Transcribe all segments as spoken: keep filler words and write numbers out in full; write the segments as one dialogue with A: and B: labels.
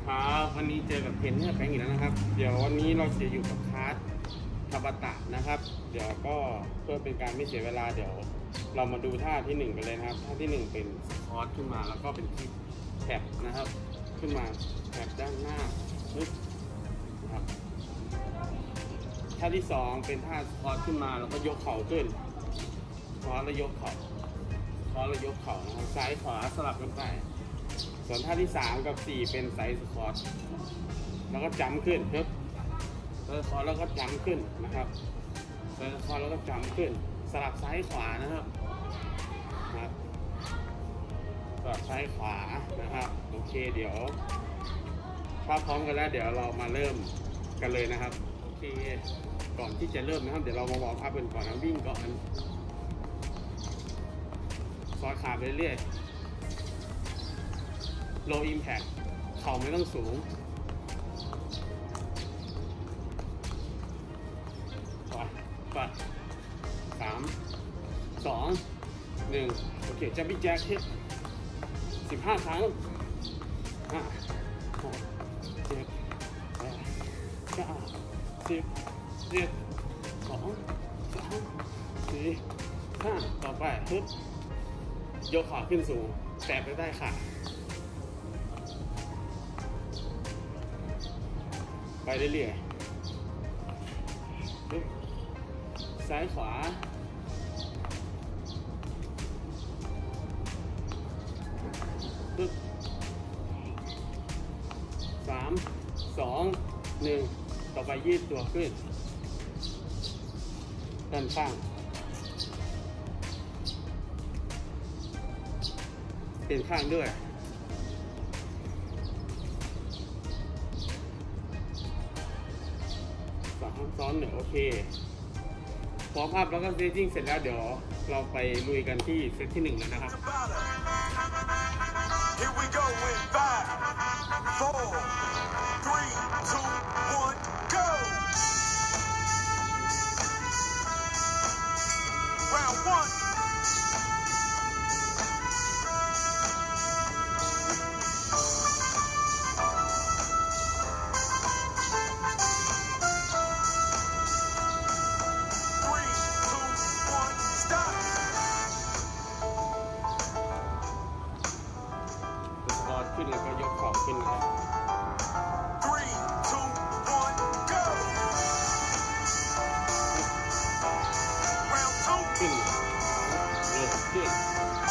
A: ครับวันนี้เจอกับเทนเนอร์แบงค์อีกแล้วนะครับเดี๋ยววันนี้เราจะอยู่กับคลาสทาบาตะนะครับเดี๋ยวก็เพื่อเป็นการไม่เสียเวลาเดี๋ยวเรามาดูท่าที่หนึ่งกันเลยนะครับท่าที่หนึ่งเป็นสควอตขึ้นมาแล้วก็เป็นคลิปแท็บนะครับขึ้นมาแท็บด้านหน้าปึ๊บนะครับท่าที่สองเป็นท่าสควอตขึ้นมาแล้วก็ยกเข่าขึ้นสควอตแล้วยกเข่าสควอตแล้วยกเข่านะครับซ้ายขวาสลับกันไปส่วนท่าที่สามกับสี่เป็นไซส์สควอตแล้วก็จัมขึ้นครับไซส์สควอตแล้วก็จัมขึ้นนะครับไซส์สควอตแล้วก็จัมขึ้นสลับซ้ายขวานะครับครับสลับซ้ายขวานะครับโอเคเดี๋ยวถ้าพร้อมกันแล้วเดี๋ยวเรามาเริ่มกันเลยนะครับโอเคก่อนที่จะเริ่มนะครับเดี๋ยวเรามาวอร์มอัพกันก่อนนะวิ่งก่อนซอยขาไปเรื่อยlow impact เข่าไม่ต้องสูงไปไปสามสองหนึ่งโอเคจับบี้แจ็คฮิตสิบห้าครั้งห้าหกเจ็ดแปดเก้าสิบเจ็ดสองสามสี่ห้าต่อไปฮึบยกขาขึ้นสูงแตะไปได้ค่ะไปเรื่อยๆซ้ายขวาปึ๊บสามสองหนึ่งต่อไปยืดตัวขึ้นด้านข้างเป็นข้างด้วยซ้อนหนึ่งโอเคพร้อมอัพแล้วก็เซตติ้งเสร็จแล้วเดี๋ยวเราไปลุยกันที่เซตที่หนึ่งเลยนะครับ Here we go in five, four, three, two, one, go. Round one.ขึ้นแล้วก็ยกเข่าขึ้นครับขึ้นเริ่มขึ้น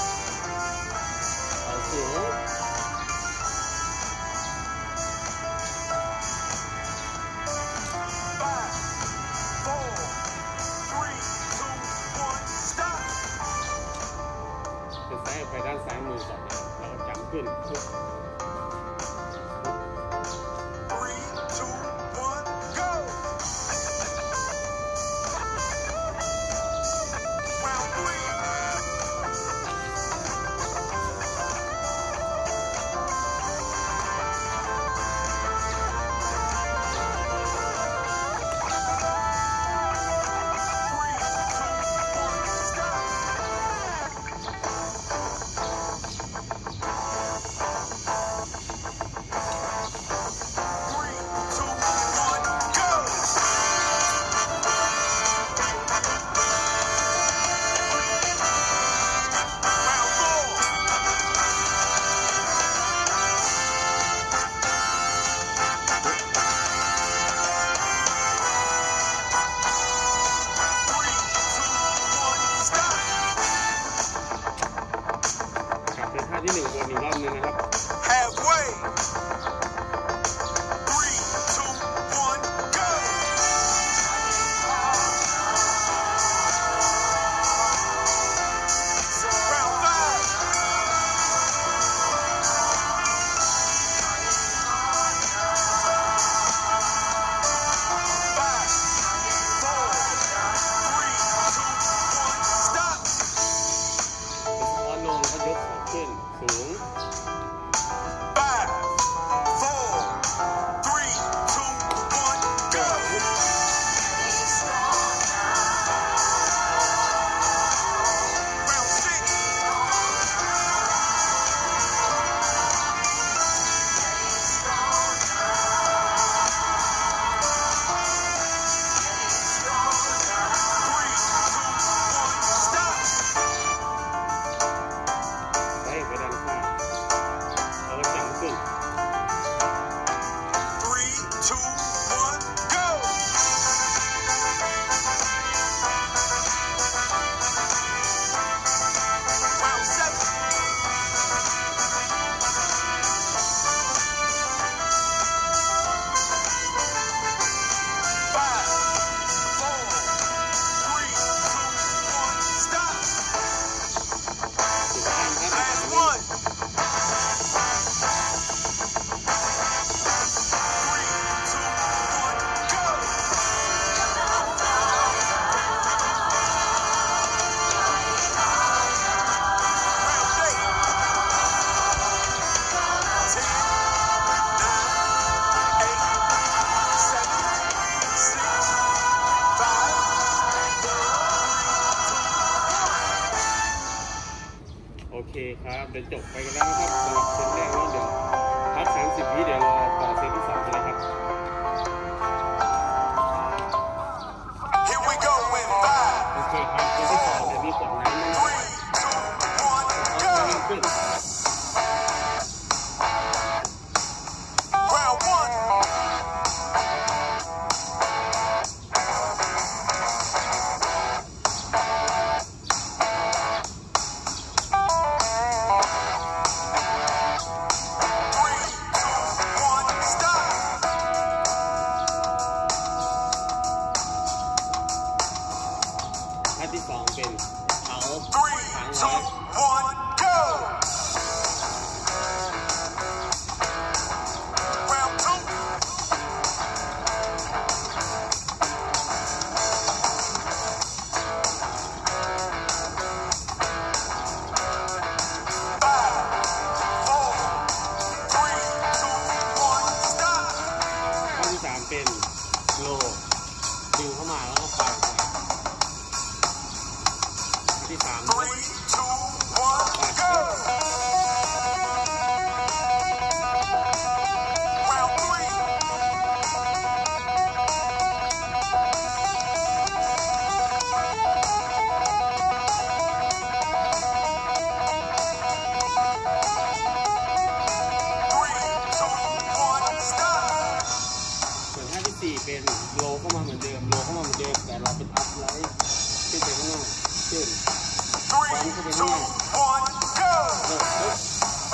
A: เอาสูงจะซ้ายไปด้านซ้ายมือก่อนแล้วก็จับขึ้นที่หนึ่งวนอีกรอบนึงนะครับ Halfway three two one go round five five four three two one stop สควอตลงแล้วก็ยกขาขึ้นสูง five ครับเดี๋ยวจบไปกันแล้วนะครับสำหรับเซตแรกแล้วเดี๋ยวพักสามสิบวิเดี๋ยวรอต่อเซตที่สองกันเลยครับโอเคครับเซตที่สองเดี๋ยวมีกดน้ำนะครับขึ้นท่าที่สองเป็นเท้าค้างไว้เป็นโลดึงเข้ามาแล้วก็ปล่อยที่สามปล่อยสี่เป็นโลเข้ามาเหมือนเดิมโลเข้ามาเหมือนเดิมแต่เราเป็นอัพไลท์ขึ้นไปข้างหน้าขึ้นฟันเข้าไปข้างหน้าเลิกเลิก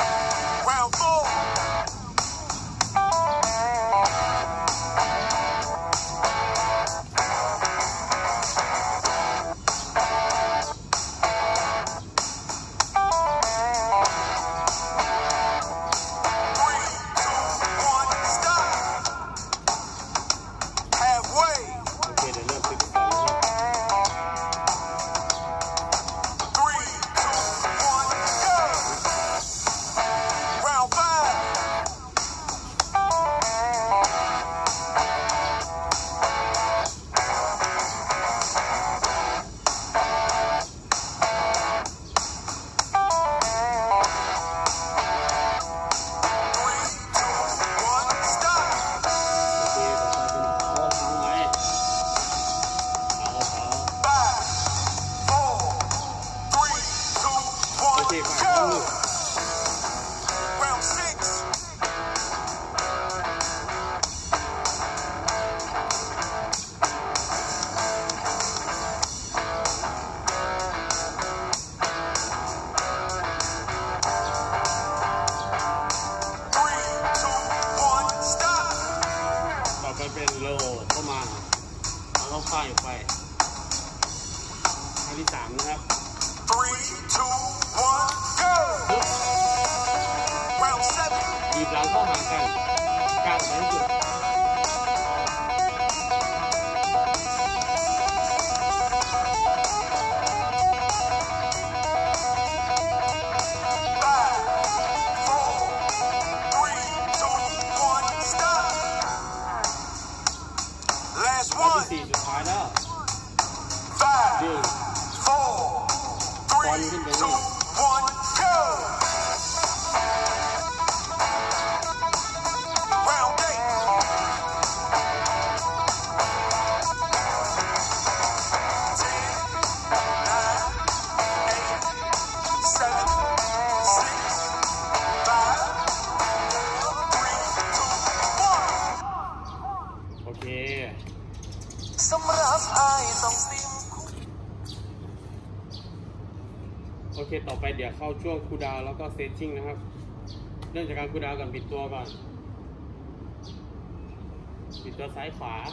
A: เป็นโลเข้ามาเอาเข้าค่ายไปท่าที่สามนะครับหยิบหลังเข้าหากันกางไปให้สุดสี่สุดท้ายแล้วดึงฟอนขึ้นไปนี่โอเคโอเคต่อไปเดี๋ยวเข้าช่วงคูลดาวน์แล้วก็เซตชิ่งนะครับเริ่มจากการคูลดาวน์ก่อนปิดตัวก่อนปิดตัวซ้ายขวา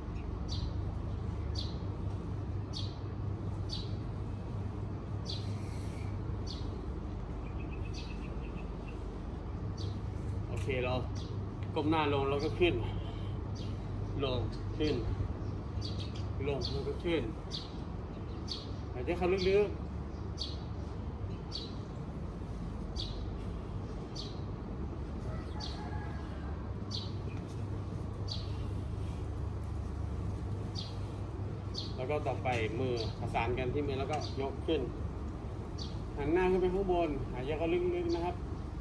A: โอเคเราก้มหน้าลงแล้วก็ขึ้นลงขึ้นลงแล้วก็ขึ้นหายใจเข้าลึกๆแล้วก็ต่อไปมือประสานกันที่มือแล้วก็ยกขึ้นหันหน้าขึ้นไปข้างบนหายใจเข้าลึกๆนะครับ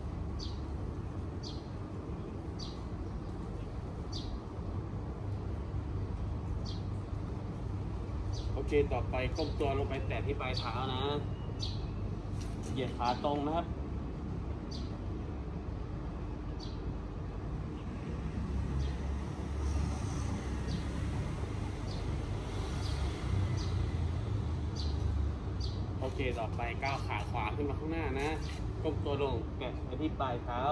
A: โอเคต่อไปก้มตัวลงไปแตะที่ปลายเท้านะเหยียดขาตรงนะครับโอเคต่อไปก้าวขาขวาขึ้นมาข้างหน้านะก้มตัวลงแตะไปที่ปลายเท้า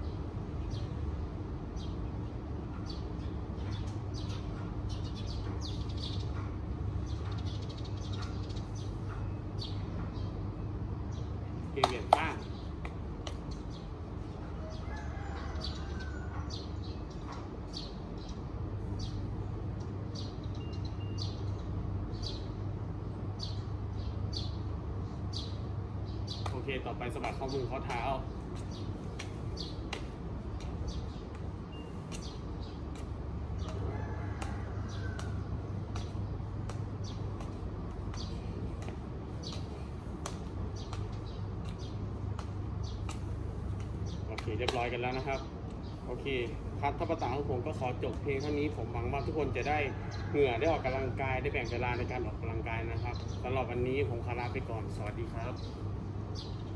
A: เบี่ยงข้างโอเคต่อไปสะบัดข้อมือข้อเท้าโอเคเรียบร้อยกันแล้วนะครับโอเคครับทัพตาของผมก็ขอจบเพลงเท่านี้ผมหวังว่าทุกคนจะได้เหงื่อได้ออกกำลังกายได้แบ่งเวลาในการออกกำลังกายนะครับสำหรับวันนี้ผมขอลาไปก่อนสวัสดีครับ